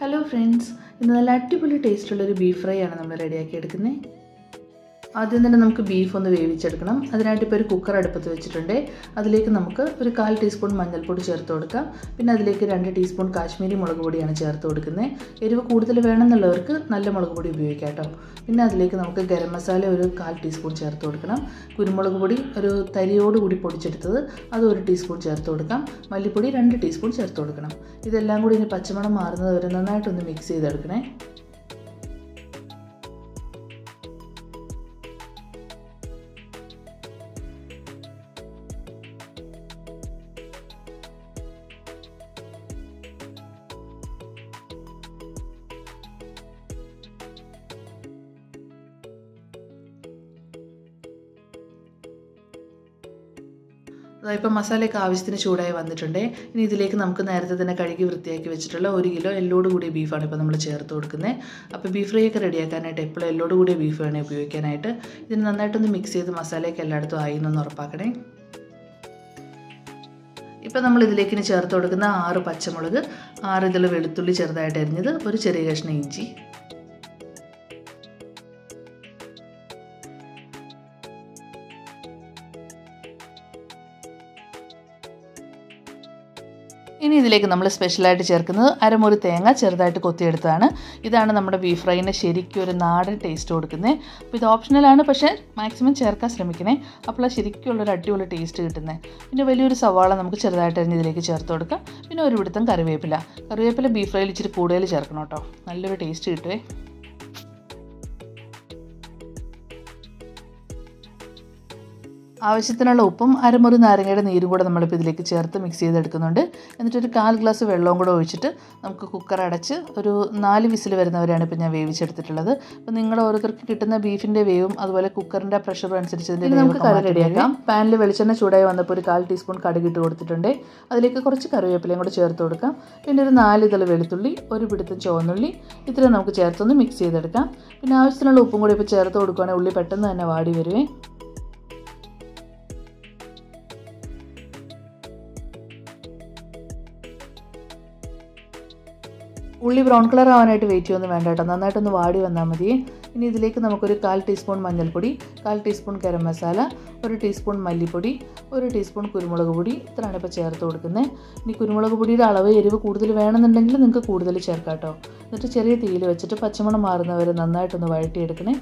Hello friends, ഇന്ന് നല്ല അടിപൊളി ടേസ്റ്റുള്ളൊരു ബീഫ് ഫ്രൈ ആണ് നമ്മൾ റെഡിയാക്കി എടുക്കുന്നത്. ആദ്യം തന്നെ നമുക്ക് ബീഫ് ഒന്ന് വേവിച്ചെടുക്കണം. അതിനായിട്ട് ഇപ്പോൾ ഒരു കുക്കർ അടുപ്പത്ത് വെച്ചിട്ടുണ്ട്. അതിലേക്ക് നമുക്ക് ഒരു 1/4 ടീസ്പൂൺ മഞ്ഞൾപ്പൊടി ചേർത്ത് കൊടുക്കാം. പിന്നെ അതിലേക്ക് 2 ടീസ്പൂൺ കാശ്മീരി മുളക് പൊടിയാണ് ചേർത്ത് കൊടുക്കുന്നത്. എരിവ് കൂടുതൽ വേണമെന്നുള്ളവർക്ക് നല്ല മുളക് പൊടി ഉപയോഗിക്കാം കേട്ടോ. പിന്നെ അതിലേക്ക് നമുക്ക് ഗരം മസാല ഒരു 1/4 ടീസ്പൂൺ ചേർത്ത് കൊടുക്കണം. കുരുമുളക് പൊടി ഒരു തരിയോടുകൂടി പൊടിച്ചെടുത്തത് അത് 1 ടീസ്പൂൺ ചേർത്ത് കൊടുക്കാം. മല്ലിപ്പൊടി 2 ടീസ്പൂൺ ചേർത്ത് കൊടുക്കണം. ഇതെല്ലാം കൂടി ഇനി പച്ചമണം മാറുന്നത് വരെ നന്നായിട്ടൊന്ന് മിക്സ് ചെയ്തെടുക്കണേ. ഇപ്പോൾ മസാലയൊക്കെ ആവശ്യത്തിന് ചൂടായി വന്നിട്ടുണ്ട്. ഇനി ഇതിലേക്ക് നമുക്ക് നേരത്തെ തന്നെ കഴുകി വൃത്തിയാക്കി വെച്ചിട്ടുള്ള 1 കിലോ എല്ലോട് കൂടിയ ബീഫാണ് ഇപ്പോൾ നമ്മൾ ചേർത്ത് കൊടുക്കുന്നത്. അപ്പോൾ ബീഫ് ഫ്രൈ ഒക്കെ റെഡിയാക്കാനായിട്ട് എപ്പോഴും എല്ലോട് കൂടിയ ബീഫ് വേണേൽ ഉപയോഗിക്കാനായിട്ട്. ഇതിന് നന്നായിട്ടൊന്ന് മിക്സ് ചെയ്ത് മസാലയൊക്കെ എല്ലായിടത്തും ആയി എന്നൊന്ന് ഉറപ്പാക്കണേ. ഇപ്പോൾ നമ്മൾ ഇതിലേക്ക് ഇനി ചേർത്ത് കൊടുക്കുന്ന 6 പച്ചമുളക്, 6 ഇതൾ വെളുത്തുള്ളി ചെറുതായിട്ട് അരിഞ്ഞത്, ഒരു ചെറിയ കഷ്ണം ഇഞ്ചി. ഇനി ഇതിലേക്ക് നമ്മൾ സ്പെഷ്യലായിട്ട് ചേർക്കുന്നത് അരമുറി തേങ്ങ ചെറുതായിട്ട് കൊത്തിയെടുത്തതാണ്. ഇതാണ് നമ്മുടെ ബീഫ് ഫ്രൈന് ശരിക്കും ഒരു നാടൻ ടേസ്റ്റ് കൊടുക്കുന്നത്. അപ്പോൾ ഇത് ഓപ്ഷണലാണ്, പക്ഷേ മാക്സിമം ചേർക്കാൻ ശ്രമിക്കണേ. അപ്പോൾ ശരിക്കും ഉള്ളൊരു അടിപൊളി ടേസ്റ്റ് കിട്ടുന്നത്. പിന്നെ വലിയൊരു സവാള നമുക്ക് ചെറുതായിട്ട് അരിഞ്ഞ് ഇതിലേക്ക് ചേർത്ത് കൊടുക്കാം. പിന്നെ ഒരു പിടുത്തം കറിവേപ്പില ബീഫ് ഫ്രൈയിൽ ഇച്ചിരി കൂടുതൽ ചേർക്കണം കേട്ടോ, നല്ലൊരു ടേസ്റ്റ് കിട്ടുമേ. ആവശ്യത്തിനുള്ള ഉപ്പും അരമുറി നാരങ്ങയുടെ നീരും കൂടെ നമ്മളിപ്പോൾ ഇതിലേക്ക് ചേർത്ത് മിക്സ് ചെയ്തെടുക്കുന്നുണ്ട്. എന്നിട്ടൊരു 1/4 ഗ്ലാസ് വെള്ളവും കൂടെ ഒഴിച്ചിട്ട് നമുക്ക് കുക്കർ അടച്ച് ഒരു 4 വിസിൽ വരുന്നവരെയാണ് ഇപ്പോൾ ഞാൻ വേവിച്ചെടുത്തിട്ടുള്ളത്. അപ്പോൾ നിങ്ങൾ ഓരോരുത്തർക്ക് കിട്ടുന്ന ബീഫിൻ്റെ വേവും അതുപോലെ കുക്കറിൻ്റെ പ്രഷറും അനുസരിച്ച് നമുക്ക് കറി റെഡിയാക്കാം. പാനിൽ വെളിച്ചെണ്ണ ചൂടായി വന്നപ്പോൾ ഒരു 1/4 ടീസ്പൂൺ കടുക് ഇട്ട് കൊടുത്തിട്ടുണ്ട്. അതിലേക്ക് കുറച്ച് കറിവേപ്പിലയും കൂടെ ചേർത്ത് കൊടുക്കാം. പിന്നെ ഒരു 4 ഇതൾ വെളുത്തുള്ളി, ഒരു പിടുത്തം ചുവന്നുള്ളി, ഇത്രയും നമുക്ക് ചേർത്തൊന്ന് മിക്സ് ചെയ്തെടുക്കാം. പിന്നെ ആവശ്യത്തിനുള്ള ഉപ്പും കൂടി ഇപ്പോൾ ചേർത്ത് കൊടുക്കുകയാണെങ്കിൽ ഉള്ളി പെട്ടെന്ന് തന്നെ വാടി വരുവേ. ഉള്ളി ബ്രൗൺ കളർ ആവാനായിട്ട് വെയിറ്റ് ചെയ്യുമൊന്നും വേണ്ട കേട്ടോ, നന്നായിട്ടൊന്ന് വാടി വന്നാൽ മതി. ഇനി ഇതിലേക്ക് നമുക്കൊരു 1/4 ടീസ്പൂൺ മഞ്ഞൾപ്പൊടി, 1/4 ടീസ്പൂൺ ഗരം മസാല, 1 ടീസ്പൂൺ മല്ലിപ്പൊടി, 1 ടീസ്പൂൺ കുരുമുളക് പൊടി, ഇത്രയാണ് ഇപ്പോൾ ചേർത്ത് കൊടുക്കുന്നത്. ഇനി കുരുമുളക് പൊടിയുടെ അളവ് എരിവ് കൂടുതൽ വേണമെന്നുണ്ടെങ്കിൽ നിങ്ങൾക്ക് കൂടുതൽ ചേർക്കാം കേട്ടോ. എന്നിട്ട് ചെറിയ തീയിൽ വെച്ചിട്ട് പച്ചമണം മാറുന്നവരെ നന്നായിട്ടൊന്ന് വഴറ്റിയെടുക്കണേ.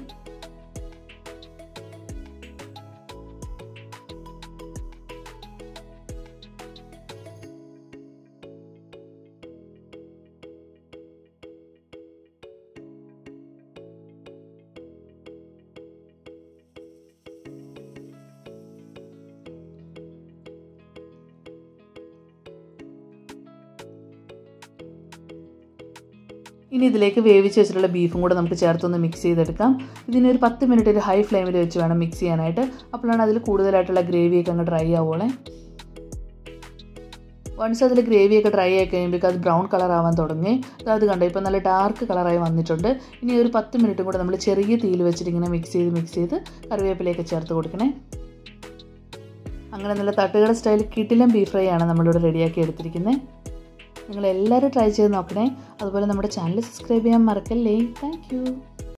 ഇനി ഇതിലേക്ക് വേവിച്ച് വെച്ചിട്ടുള്ള ബീഫും കൂടെ നമുക്ക് ചേർത്തൊന്ന് മിക്സ് ചെയ്തെടുക്കാം. ഇതിന് ഒരു 10 മിനിറ്റ് ഒരു ഹൈ ഫ്ലെയിമിൽ വെച്ച് വേണം മിക്സ് ചെയ്യാനായിട്ട്. അപ്പോഴാണ് അതിൽ കൂടുതലായിട്ടുള്ള ഗ്രേവിയൊക്കെ അങ്ങ് ഡ്രൈ ആവുള്ളേ. വൺസ് അതിൽ ഗ്രേവിയൊക്കെ ഡ്രൈ ആയി കഴിയുമ്പോൾ അത് ബ്രൗൺ കളർ ആവാൻ തുടങ്ങി. അത് കണ്ടോ, ഇപ്പോൾ നല്ല ഡാർക്ക് കളറായി വന്നിട്ടുണ്ട്. ഇനി ഒരു 10 മിനിറ്റും കൂടെ നമ്മൾ ചെറിയ തീയിൽ വെച്ചിട്ട് ഇങ്ങനെ മിക്സ് ചെയ്ത് കറിവേപ്പിലയൊക്കെ ചേർത്ത് കൊടുക്കണേ. അങ്ങനെ നല്ല തട്ടുകട സ്റ്റൈൽ കിടിലൻ ബീഫ് ഫ്രൈ ആണ് നമ്മളിവിടെ റെഡിയാക്കി എടുത്തിരിക്കുന്നത്. നിങ്ങളെല്ലാവരും ട്രൈ ചെയ്ത് നോക്കണേ. അതുപോലെ നമ്മുടെ ചാനൽ സബ്സ്ക്രൈബ് ചെയ്യാൻ മറക്കല്ലേ. Thank U.